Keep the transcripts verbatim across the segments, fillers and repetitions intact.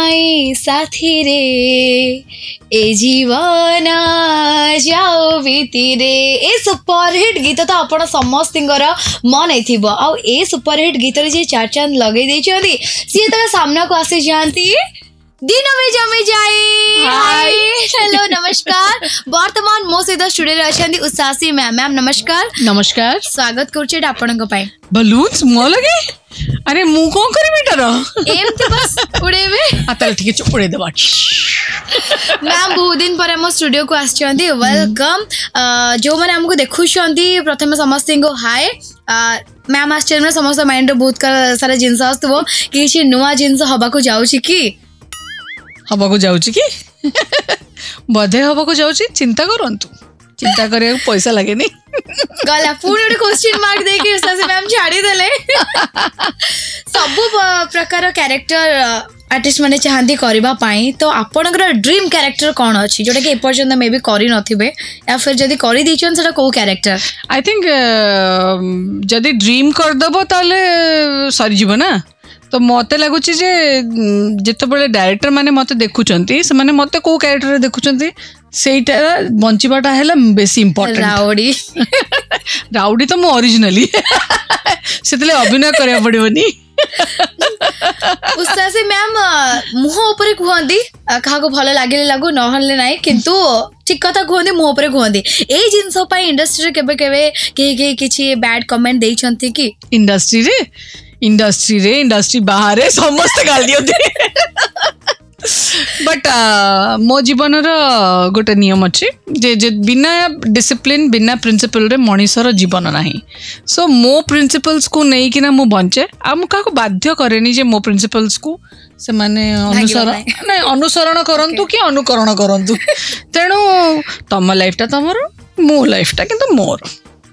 पाई साथी रे ए जीवन जाओ बीती रे। ए सुपरहिट गीत तो आपण समस्तर मन आइथिबो आ ए सुपरहिट गीत रे जे चार चांद लगे देछथि सी त सामना को आसी जानती दिन में जमी जाए। हाय हेलो नमस्कार वर्तमान मो सहित स्टूडियो रे अछंती उषासी मैम। मैम नमस्कार। नमस्कार स्वागत करछे आपनक पई। बलून्स मो लगे अरे मु कोन करी बेटर एमती बस उड़ेबे आ त ठीक है उड़े देबा। मैम बहुत दिन पर हम स्टूडियो को आछंती वेलकम। जो माने हमको देखुछंती प्रथम समस्त को हाय। मैम आश्चर्य में समस्त माइंड बहुत सारा जिनस आस्तबो किछि नुवा जिनस हबा को जाउछि कि हवा को जाउछि कि बधे हवा को जाउछि। चिंता करंतु चिंता करे पैसा लगे नहीं गला पूर्ण गोटे क्वेश्चन मार्क दे के उसा से मैम छाड़ी देले। सब प्रकार कैरेक्टर आर्टिस्ट माने चाहती करबा पाई तो आपनकर ड्रीम कैरेक्टर कौन अछि जोटा कि एपर्यंत मे भी करि नथिबे या फिर जदी करि दिछन सेटा को कैरेक्टर? आई थिंक जदी ड्रीम कर दबो ताले सरी जीव ना। तो मत लगुच जिते बड़े डायरेक्टर माने मत देखुचंती से माने मत को कैरेक्टर देखुचंती सेटा बंचिबाटा हैला बेसी इंपोर्टेंट। राउडी राउडी तो मो ओरिजिनली सेतले अभिनय करिया पड़िबनी। उस्ता से मैम मुह ऊपर कहंदी कहा को भलो लागिले लागू नहले नाही किंतु ठीक कथा कहंदी मुह ऊपर कहंदी ए जिंस पई इंडस्ट्री रे केबे केबे के के किछि बैड कमेंट देइछंती कि इंडस्ट्री रे इंडस्ट्री रे इंडस्ट्री बाहर समस्त गाली बट मो जीवन गोटे नियम अच्छी जे जे बिना डिसिप्लिन बिना प्रिंसिपल रे मनीषर जीवन नाही। सो मो प्रिंसिपल्स को नहीं कि ना मु बंचे आ मु का बाध्य करेनी जे मो प्रिंसिपल्स को से माने अनुसरण नहीं अनुसरण करंतु कि अनुकरण करंतु। तेणु तम लाइफटा तमर मो लाइफटा किंतु मोर।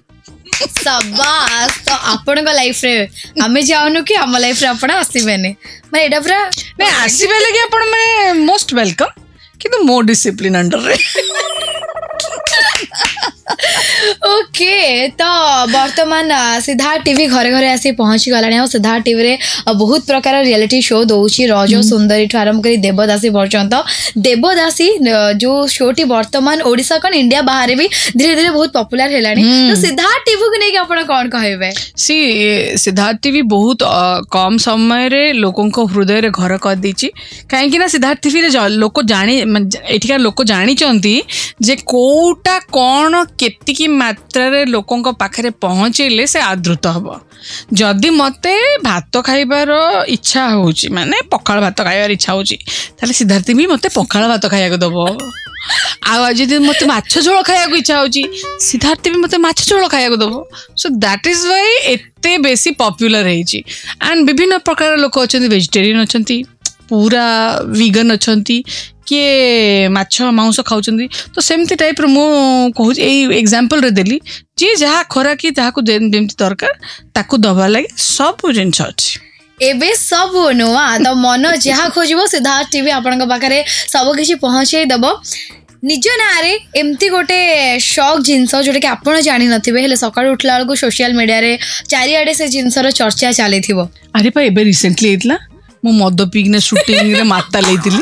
सबास तो आपण को लाइफ रे हमें जाउनु कि हम लाइफ रे आपण आसीबेने मैं एडा पूरा नहीं आसीबे लगे आपण माने मोस्ट वेलकम किंतु मो डिसिप्लिन अंडर रे। ओके तो वर्तमान सिद्धार्थ टीवी घरे घरे आसी पहुंची गलानी और सिद्धार्थ टीवी रे बहुत प्रकार रियलिटी शो दौची रजो सुंदरी ठू आरंभ करी देवदासी पर्यंत। देवदासी जो शोटी वर्तमान ओडिशा कन इंडिया बाहर भी धीरे धीरे बहुत पॉपुलर हेलानी। तो सिद्धार्थ टीवी को नहीं आपण कोन कहबे? सी सिद्धार्थ टीवी बहुत कम समय रे लोकों को हृदय रे घर कर दीची काहे कि ना सिद्धार्थ टीवी रे लोक जानी एठिका लोक जानी चंती जे कोटा कौन केतिकी मात्रा रे लोकों को पाखरे पहुँचेले से आदृत हम। जदि मते भात खाइबार इच्छा होची माने पखाल भात खाइबार इच्छा होची ताले सिद्धार्थ भी मते पखाल भात खाइया को दबो। आ जदि मते माछ झोल खाइया को इच्छा होची सिद्धार्थ भी मते माछ झोल खाइया को दबो। सो दैट इज व्हाई एते बेसी पॉपुलर हेची। एंड विभिन्न प्रकार लोक अछंती वेजिटेरियन अछंती पूरा वीगन अछंती किए माछ मांस खाउछंती। तो सेमती टाइप रो मो कहू ए एग्जांपल रे देली जे जहा खोरा की ताहा को जेमती दरकार ताकू दबा लागे सब जिंस अछि एबे सब नुआ तो मन जहा खोजबो सिद्धार्थ टीवी आपन पाखरे सब किछि पहुंचाई दबो। निज ना रे एमती गोटे शौक जिनस जोटा कि आपड़ जानी नथिबे हेले सकाळ उठला बेलू सोशल मीडिया रे चारिआडे से जिनसर चर्चा चली थिबो। अरे पा एबे रिसेंटली एतला मो मद पीकने शूटिंग रे माता लेतिली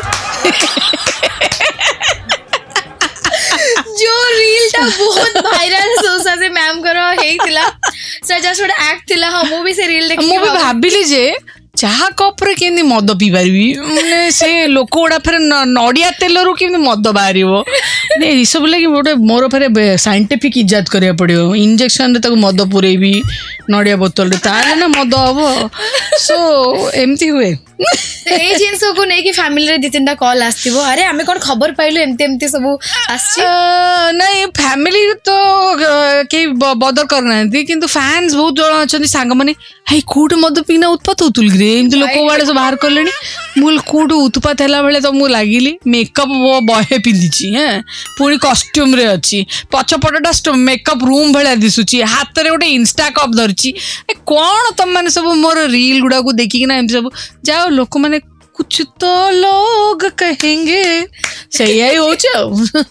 जो रील टा बहुत वायरल सोसा से मैम करो हेइतिला सजा छोड़ा एक्ट थिला हम भी से रील देखि मो भी भाबिली जे चाहा कप रे केनी मद पी पारिबी माने से लोक गुड़ा फेर नडिया तेल रु केनी मद बाहरिबो ने ई सब लागि गोटे मोर फेर साइंटिफिक इजाद करिया पड़ियो इंजेक्शन रे ताको मद पुरेबी नडिया बोतल रे ताले ना मद हबो। सो एमती हुए ए जिंस को नै कि फैमिली रे दि तीनटा कॉल आस्तिबो अरे हमें कोन खबर पाइलो एमती एमती सब आछि नहीं फैमिली तो के बदर करना किंतु फैंस बहुत जण अछंती सांग माने हाई कोड मद पीना उत्पात होतुल रे एमती लोक वाडे सब बाहर करलेनी मूल कोड उत्पात हैला बेले तो मु लागिली मेकअप वो बहे पिंदिची हैं पूरी कॉस्ट्यूम रे अछि पछपटटा मेकअप रूम भले दिसुची हाथ रे गोटे इंस्टा कप धरची ए कोन तम माने सब मोर रील गुडा को देखि ना एमती सब जाओ लोक माने कुछ तो लोग कहेंगे ସେଇଆ ହିଁ ହଉଛି ଆଉ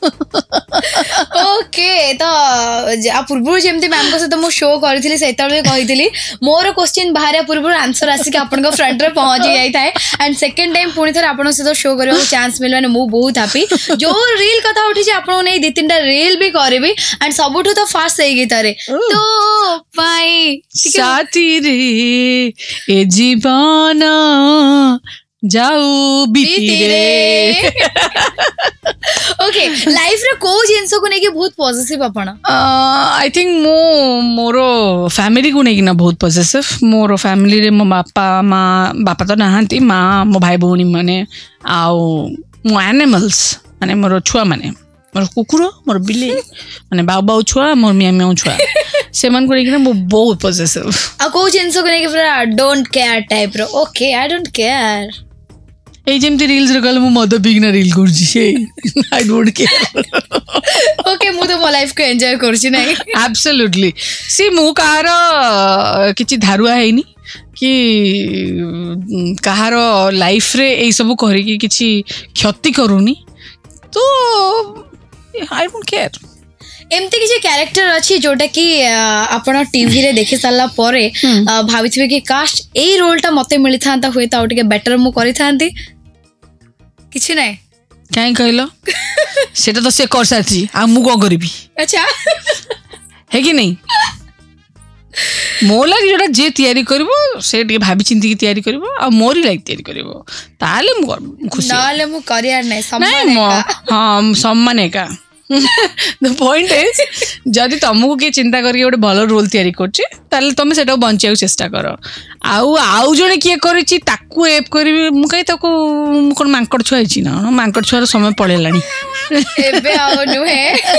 ଓକେ ତ ପୂର୍ବରୁ ଯେମିତି ମ୍ୟାମଙ୍କ ସହିତ ମୁଁ ଶୋ କରିଥିଲି ସେତେବେଳେ କହିଥିଲି ମୋର କ୍ୱେଶ୍ଚିନ୍ ବାହାରିବା ପୂର୍ବରୁ ଆନ୍ସର ଆସିକି ଆପଣଙ୍କ ଫ୍ରଣ୍ଟରେ ପହଞ୍ଚି ଯାଇଥାଏ ଆଣ୍ଡ ସେକେଣ୍ଡ ଟାଇମ୍ ପୁଣି ଥରେ ଆପଣଙ୍କ ସହିତ ଶୋ କରିବାକୁ ଚାନ୍ସ ମିଳିବ ମାନେ ମୁଁ ବହୁତ ହାପି ଯୋଉ ରିଲ୍ କଥା ଉଠିଛି ଆପଣଙ୍କୁ ନେଇ ଦି ତିନିଟା ରିଲ୍ ବି କରିବି ଆଣ୍ଡ ସବୁଠୁ ତ ଫାଷ୍ଟ ସେଇ ଗୀତରେ ତୋ ପାଇଁ ସାଥିରେ ଏ ଜୀବନ जाऊ बीतीरे ओके लाइफ रे को जिंस को नेकी बहुत पॉजिटिव आपण आई थिंक मो मोर फैमिली को नेकी ना बहुत पॉजिटिव मोर फैमिली रे मो बापा माँ बापा तो नहांती माँ मो भाई भौणी माने आउ मो एनिमल्स माने मोर छुआ माने मोर कुकुर मोर बिल्ली माने बाउ बाउ छुआ मोर मिया मिया छुआ से मन को नेकी ना बहुत पॉजिटिव आ को जिंस को नेकी पूरा डोंट केयर टाइप रो ओके आई डोंट केयर এই যেমতি রিলস রে গলে মু মদ পিগনা রিল করছি সেই আই ডোন্ট কেয়ার ওকে মু তো মো লাইফ কো এনজয় করছি নাই absolutely সি মু কাହାର কিছু ধারুয়া হেইনি কি কাହାର লাইফ রে এই সব করি কি কিছু ক্ষতি করুনি তো আই ডোন্ট কেয়ার एमती किसी कैरेक्टर अच्छी जोटा कि आपण टीवी रे देखि साला परे भाबिथिबे कि काश एई रोल टा मते मिली थांता होय ता ओटिके बेटर मु करि थांती किछि नै काई कहलो सेटा तो से कर साथी आ मु को करबी अच्छा है कि नहीं मोला जोटा जे तैयारी करबो से टे भाबी चिंती की तैयारी करबो आ मोरी लाइक तैयारी करबो ताले मु खुशी नाले मु करियर नै सम्मान हां सम्मान का द पॉइंट इज जदि तुमको किए चिंता करके गोटे भल रोल तैयारी करछे ताले तुम सेटा बंचाऊ चेष्टा कर आउ आउ जने किए करिछि ताकू एप करबी मु कहि ताकू कोन मांकड़ छुआ हिछि ना मांकड़ छुआर समय पळेलानी एबे आउ नुहे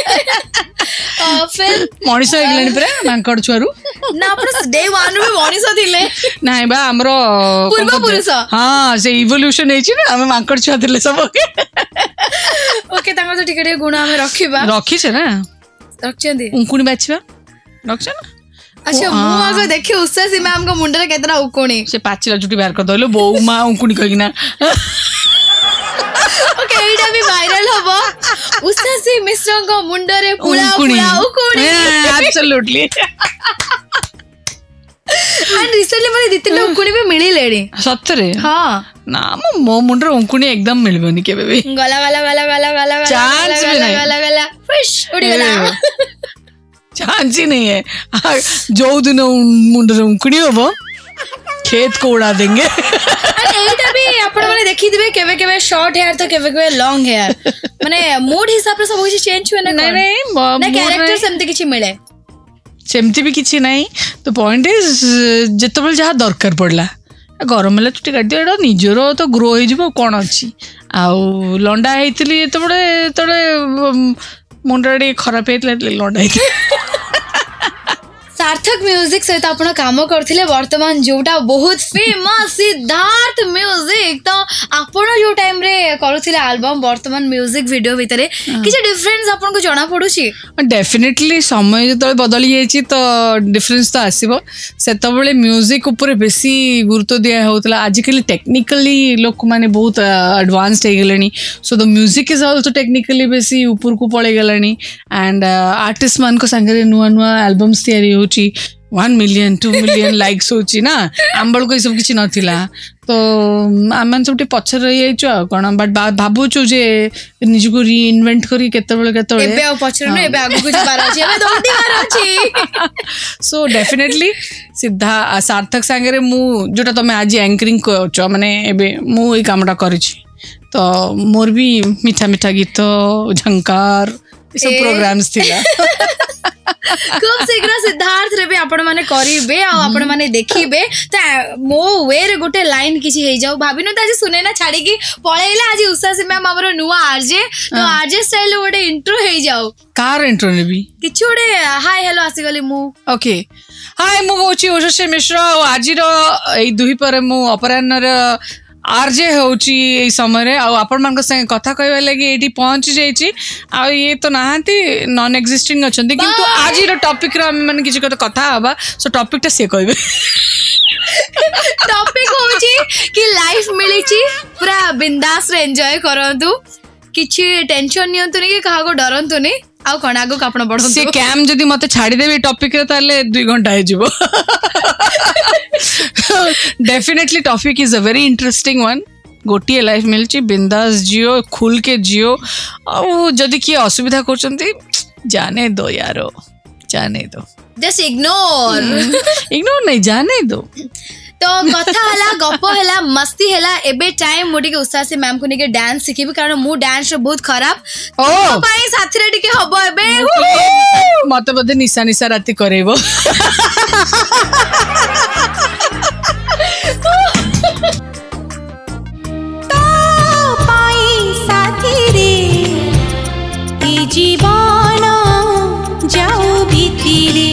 फिर मनीष होइगलानी परे मांकड़ छुआरु ना अपन डे वन में मनीष थिले नाही बा हमरो पूर्व पुरुष हां से इवोल्यूशन हेछि ना हम मांकड़ छुआ थिले सब ओके तांगर तो टिके गुण हम रखिबा रखी छे ना रखचंदी उंकुनी बाछिबा रखछ ना अच्छा मु आगे देखि उस्सासी मैम को मुंडरे केतना उकुणी से पाचिला चुटी बाहर कर दलो बौ मा उंकुनी कहिना ओके एटा भी वायरल हबो उस्सासी मिश्र को मुंडरे पुला पुला उकुणी एब्सोल्युटली एंड रिसेंटली मने दितिले उकुणी भी मिली लेडी सत्तरे हां ना मो मुंडरे उंकुणी एकदम मिलबनी केबे भी गला गला गला गला गला चांस भी नहीं गला गला फिश उड़ी गला चांस ही नहीं है जो दिन मुंडरे उंकुणी होबो खेत को उड़ा देंगे एटा भी आपण माने देखि दिबे केबे केबे शॉर्ट हेयर तो केबे केबे लॉन्ग हेयर माने मूड हिसाब रे सब कुछ चेंज हुए ना नहीं नहीं ना कैरेक्टर सेमते किछि मिले सेमती भी किसी नहीं तो पॉइंट इज जिते जहाँ दरकार पड़ला गरम है चुटी काट दिया निजर तो ग्रो हो कौन अच्छी आउ लंडा होती जो मुंडा टे खराब होता लंडा होती सार्थक म्यूजिक सहित आपण काम करथिले वर्तमान जोटा बहुत फेमस सिद्धार्थ म्यूजिक तो आपण जो टाइम रे करूथिले एल्बम वर्तमान म्यूजिक वीडियो भितरे किछ डिफरेंस आपण को जाना पडुची डेफिनेटली समय जो बदली जाइए तो डिफरेंस तो आसीबो सेतबेले म्यूजिक ऊपर बेसी गुरुत्व दिया होतला आजिकली टेक्निकली लोक माने बहुत एडवांस्ड हो गलेनी so the music is also technically बेसी ऊपर को पळे गलानी एंड आर्टिस्ट मान को संगे नुआ नुआ एल्बम्स तैयारी होची one million two million likes होची ना आंबल को सब किछि नथिला तो आम सब पछर रही जाइछु कौन बट भावुछु जे निजको रीइन्वेंट करी केतबेले केतबेले एबे पछर न एबे आगु कुछ बार अछि एबे दौड़ीबार अछि सो डेफिनेटली सिद्धा सार्थक संगे मु जोटा तमे आज एंकरिंग करछ माने एबे मु ए कामटा करिछि तो मोर भी मीठा मीठा गीत झंकार सब प्रोग्राम्स थिला खूब शीघ्र सिद्धार्थ रे भी आपण माने करिबे आ आपण माने देखिबे त मो वे रे गोटे लाइन किछि हे जाऊ भाबिनु त आज सुने ना छाड़ी की पळेला आज उषा से मैम हमरो नुवा आरजे तो आरजे स्टाइल गोटे इंट्रो हे जाऊ कार इंट्रो ने भी किछि गोटे हाय हेलो आसी गली मु ओके हाय मु गोची उषा मिश्र आज रो ए दुही पर मु अपराह्न रे आरजे होची ए समय रे आ आपण मान संगे कथा कहबा लगी एठी पहुंच जाईची आ ये तो नाहंती नॉन एग्जिस्टिंग अछंती किंतु आज रो टॉपिक रे हम मन किछि कथा हबा सो टॉपिक टा से कहबे टॉपिक होची कि लाइफ मिलिची पूरा बिंदास रे एंजॉय करंतु किछि टेंशन नियंतु कि कहा को डरंतु नि आउ कोन आगो आपण बढ़ंतु से कैम जदी मते छाडी देबे टॉपिक रे ताले दो घंटा हे जिवो definitely topic is a very interesting one गोटिए लाइफ मिलची बिंदास जियो खुल के जियो आ जदी की असुविधा करचंती जाने दो यारो जाने दो जस्ट इग्नोर इग्नोर नहीं जाने दो तो कथा हला गप हला मस्ती हला एबे टाइम मोटी के उत्साह से मैम को नेके डांस सिखिबी कारण मु डांस रे बहुत खराब ओ भाई साथी रे टिके हबो एबे मते बदे निशा निशा राती करेबो तो पाई साथी रे ई जीवन जाऊ बीती रे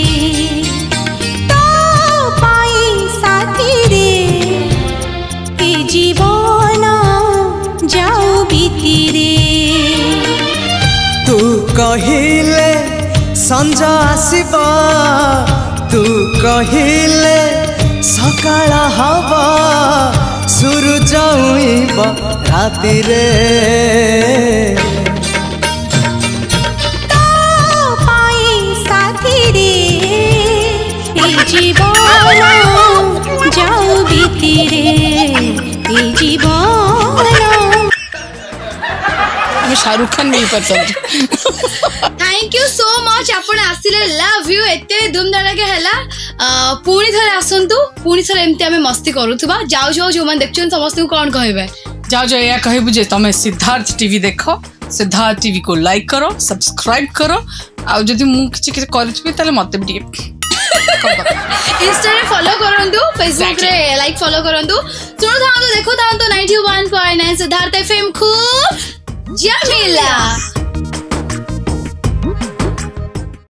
जीवन जाऊ बीती रे तू कहिले संजा आसीबा तू कहिले सकाळ हवा सूरज उइबा राति रे तो पाई साथी रे ई जीवन जाऊ बीती रे शाहरुख खान नहीं पसंद थैंक यू सो मच आपण आसिले लव यू एते धूमधाम के हला पुणी थरे आसंतु पुणी थरे एमती हमें मस्ती करूथबा जाओ जाओ जो मन देखछन समस्त को कोन कहबे जाओ जाओ या कहबु जे तमे सिद्धार्थ टीवी देखो सिद्धार्थ टीवी को लाइक करो सब्सक्राइब करो आ जदी मु किछि किछि करछबे ताले मते भी इंस्टा रे फॉलो करंतु फेसबुक रे लाइक फॉलो करंतु सुनो थांतो देखो थांतो ninety one point nine Siddharth FM खूब जमीला।